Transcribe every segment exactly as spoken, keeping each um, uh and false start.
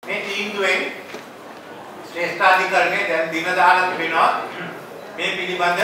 මේ තීන්දුවෙන් ශ්‍රේෂ්ඨාධිකරණය දැන් දින දාලා තිබෙනවා මේ පිළිබඳ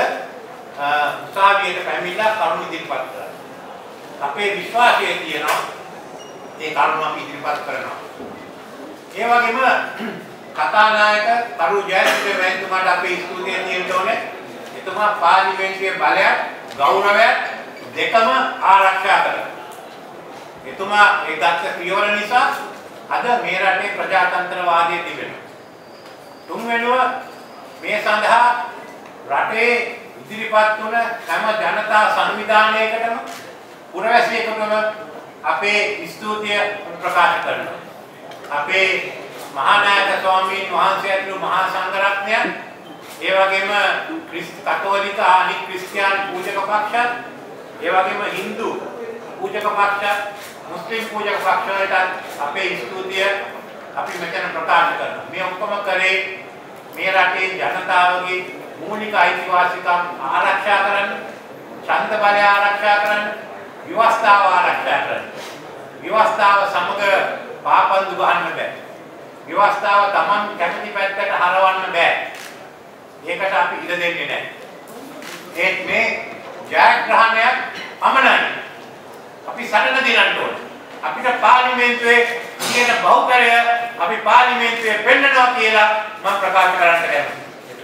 උසාවියට පැමිණලා කරුණු ඉදිරිපත් කරන්න. අපේ විශ්වාසය තියෙනවා ඒ කරුණු අපි ඉදිරිපත් කරනවා. ඒ වගේම කතානායක තරු ජයසූරිය මහත්මයාට අපේ ස්තුතිය දෙන්න ඕනේ. එතුමා පාර්ලිමේන්තුවේ බලයක් ගෞරවයක් දෙකම ආරක්ෂා කළා. එතුමා ඒ ගත්ත පියවර නිසා අද මේ රටේ ප්‍රජාතන්ත්‍රවාදය තිබෙනවා. තුන්වෙනුව මේ සඳහා රටේ ඉදිරිපත් වුණ හැම ජනතා සංවිධානයකටම පුරවැසියෙකුටම අපේ ස්තුතිය ප්‍රකාශ කරනවා. අපේ මහානායක ස්වාමීන් වහන්සේ ඇතුළු මහා සංඝරත්නයන් ඒ වගේම ක්‍රිස්තු කතෝලික අනික් ක්‍රිස්තියානි පූජක පක්ෂ ඒ වගේම Hindu පූජක පක්ෂ මුස්ලිම් පූජක පක්ෂ වලට අපේ ස්තුතිය අපි මෙතන ප්‍රකාශ කරනවා. මේ ඔක්කොම කරේ මේ රටේ ජනතාවගේ මූලික අයිතිවාසිකම් ආරක්ෂා කරන්න, ඡන්ද බලය ආරක්ෂා කරන්න, ව්‍යවස්ථාව ආරක්ෂා කරන්න. ව්‍යවස්ථාව සමග පාපන්දු ගහන්න බෑ. ව්‍යවස්ථාව Taman කැමති පැත්තට හරවන්න බෑ. ඒකට අපි ඉඩ දෙන්නේ නැහැ. ඒත් මේ ජයග්‍රහණයක් පමණයි. අපි සටන දිනන්න ඕනේ. අපිට පාර්ලිමේන්තුවේ තියෙන බහුතරය අපි පාර්ලිමේන්තුවේ පෙන්නනවා කියලා මම ප්‍රකාශ කරන්න කැමතියි.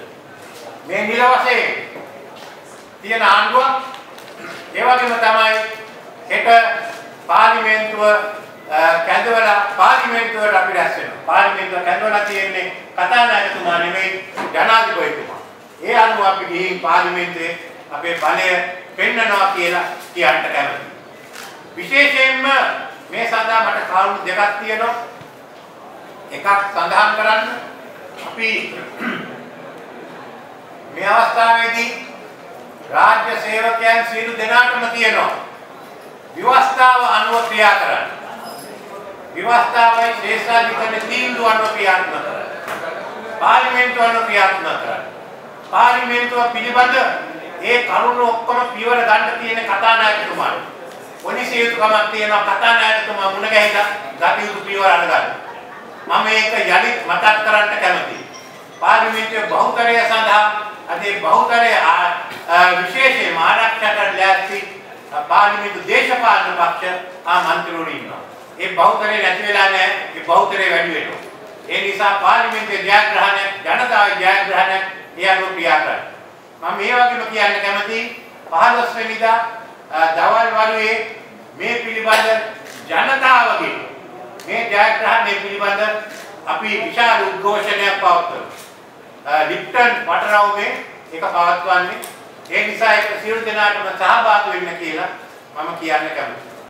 මේ නිලවසේ තියෙන ආණ්ඩුවක් ඒ වගේම තමයි එක පාර්ලිමේන්තුව කැඳවලා පාර්ලිමේන්තුවට අපි රැස් වෙනවා. පාර්ලිමේන්තුව කැඳවලා තියෙන්නේ කතානායකතුමා නෙමෙයි ජනාධිපතිතුමා. ඒ අනුව අපි ගිහින් පාර්ලිමේන්තුවේ අපේ බලය පෙන්නනවා කියලා කියන්න කැමතියි. විශේෂයෙන්ම මේ සඳහා මට කරුණු දෙකක් තියෙනවා. එකක් සඳහන් කරන්න අපි මේ අවස්ථාවේදී රාජ්‍ය සේවකයන් සියලු දෙනාටම තියෙනවා ව්‍යවස්ථාව අනුව ක්‍රියා කරන්න. ව්‍යවස්ථාවයි ශ්‍රේෂ්ඨාධිකරණ තීන්දුව අනුව ක්‍රියාත්මක කරන්න. පාර්ලිමේන්තුව අනුව ක්‍රියාත්මක කරන්න. පාර්ලිමේන්තුව පිළිබඳ ඒ කරුණු ඔක්කොම පියවර ගන්න තියෙන කතානායකතුමාට. පොලිසිය යුතුකමක් තියෙනවා කතානායකතුමා මුණ ගැහිලා ගත යුතු පියවර අරගන්න. මම මේක යලිත් මතක් කරන්න කැමතියි. පාර්ලිමේන්තුවේ බහුතරය සඳහා අධේ බහුතරය විශේෂයෙන්ම ආරක්ෂා කරන්න ලෑස්ති පාර්ලිමේන්තු දේශපාලන පක්ෂ ආ මන්ත්‍රීවරු ඉන්නවා. ඒ බහුතරය නැති වෙලා නැහැ. ඒ බහුතරය වැඩි වෙනවා. ඒ නිසා පාර්ලිමේන්තුවේ ජයග්‍රහණය ජනතාවේ ජයග්‍රහණය ඒ අනුව ක්‍රියා කරන්න. මම මේ වගේම කියන්න කැමතියි පහළොස් වෙනිදා දවල් වරුවේ මේ පිළිබඳ ජනතාවගේ මේ ජයග්‍රහණය පිළිබඳ අපි විශාල උද්ඝෝෂණයක් පවත්වමු. ලිප්ටන් වටරවුමේ ඒක පවත්වන්නේ. ඒ නිසා ඒක සියලු දෙනාටම සහභාගී වෙන්න කියලා මම කියන්න කැමතියි.